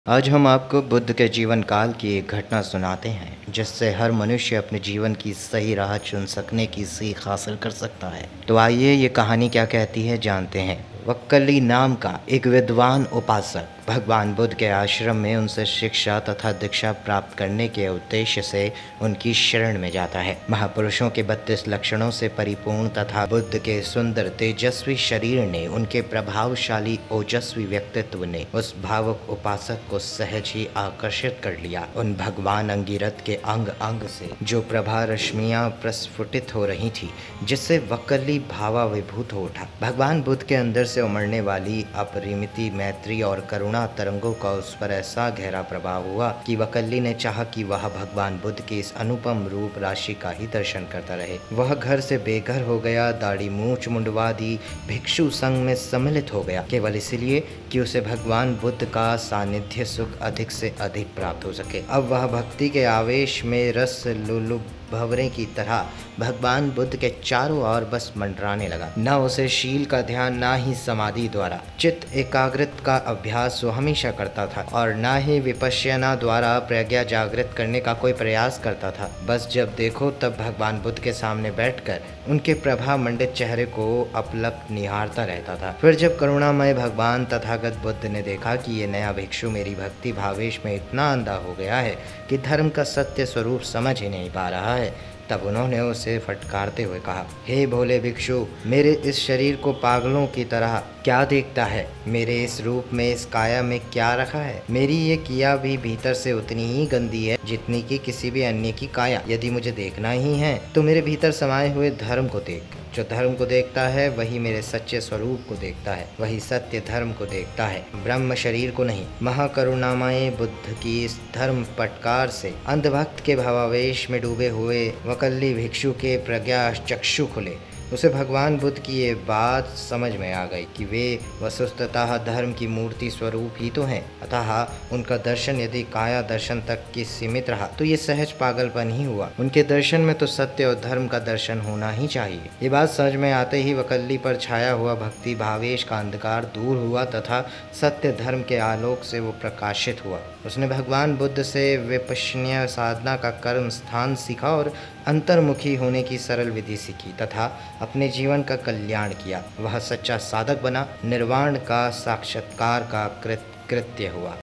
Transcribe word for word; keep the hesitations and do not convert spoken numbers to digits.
आज हम आपको बुद्ध के जीवन काल की एक घटना सुनाते हैं जिससे हर मनुष्य अपने जीवन की सही राह चुन सकने की सीख हासिल कर सकता है। तो आइए ये कहानी क्या कहती है जानते हैं। वक्कली नाम का एक विद्वान उपासक भगवान बुद्ध के आश्रम में उनसे शिक्षा तथा दीक्षा प्राप्त करने के उद्देश्य से उनकी शरण में जाता है। महापुरुषों के बत्तीस लक्षणों से परिपूर्ण तथा बुद्ध के सुंदर तेजस्वी शरीर ने, उनके प्रभावशाली ओजस्वी व्यक्तित्व ने उस भावुक उपासक को सहज ही आकर्षित कर लिया। उन भगवान अंगिरथ के अंग अंग से जो प्रभा रश्मियां प्रस्फुटित हो रही थी, जिससे वक्कली भावाभिभूत हो उठा। भगवान बुद्ध के अंदर से उमड़ने वाली अपरिमित मैत्री और करुणा तरंगों का उस पर ऐसा गहरा प्रभाव हुआ कि वक्कली ने चाहा कि वह भगवान बुद्ध के इस अनुपम रूप राशि का ही दर्शन करता रहे। वह घर से बेघर हो गया, दाढ़ी मूछ मुंडवा दी, भिक्षु संघ में सम्मिलित हो गया, केवल इसलिए कि उसे भगवान बुद्ध का सानिध्य सुख अधिक से अधिक प्राप्त हो सके। अब वह भक्ति के आवेश में रस लुलुभ भंवरे की तरह भगवान बुद्ध के चारों ओर बस मंडराने लगा। न उसे शील का ध्यान, ना ही समाधि द्वारा चित्त एकाग्रत का अभ्यास वो हमेशा करता था, और न ही विपश्यना द्वारा प्रज्ञा जागृत करने का कोई प्रयास करता था। बस जब देखो तब भगवान बुद्ध के सामने बैठकर उनके प्रभा मंडित चेहरे को अपलक निहारता रहता था। फिर जब करुणामय भगवान तथागत बुद्ध ने देखा कि ये नया भिक्षु मेरी भक्ति भावेश में इतना अंधा हो गया है कि धर्म का सत्य स्वरूप समझ ही नहीं पा रहा है, तब उन्होंने उसे फटकारते हुए कहा, हे भोले भिक्षु, मेरे इस शरीर को पागलों की तरह क्या देखता है? मेरे इस रूप में, इस काया में क्या रखा है? मेरी ये किया भी भीतर से उतनी ही गंदी है जितनी कि किसी भी अन्य की काया। यदि मुझे देखना ही है तो मेरे भीतर समाये हुए धर्म को देख। जो धर्म को देखता है वही मेरे सच्चे स्वरूप को देखता है, वही सत्य धर्म को देखता है, ब्रह्म शरीर को नहीं। महाकरुणामय बुद्ध की इस धर्म पटकार से अंधभक्त के भावावेश में डूबे हुए वक्कली भिक्षु के प्रज्ञा चक्षु खुले। उसे भगवान बुद्ध की ये बात समझ में आ गई कि वे वस्तुतः धर्म की मूर्ति स्वरूप ही तो हैं। अतः उनका दर्शन यदि काया दर्शन तक की सीमित रहा तो ये सहज पागलपन ही हुआ। उनके दर्शन में तो सत्य और धर्म का दर्शन होना ही चाहिए। ये बात समझ में आते ही वक्कली पर छाया हुआ भक्ति भावेश का अंधकार दूर हुआ तथा सत्य धर्म के आलोक से वो प्रकाशित हुआ। उसने भगवान बुद्ध से विपश्यना साधना का कर्म स्थान सीखा और अंतर्मुखी होने की सरल विधि सीखी तथा अपने जीवन का कल्याण किया। वह सच्चा साधक बना, निर्वाण का साक्षात्कार का कृत कृत्य हुआ।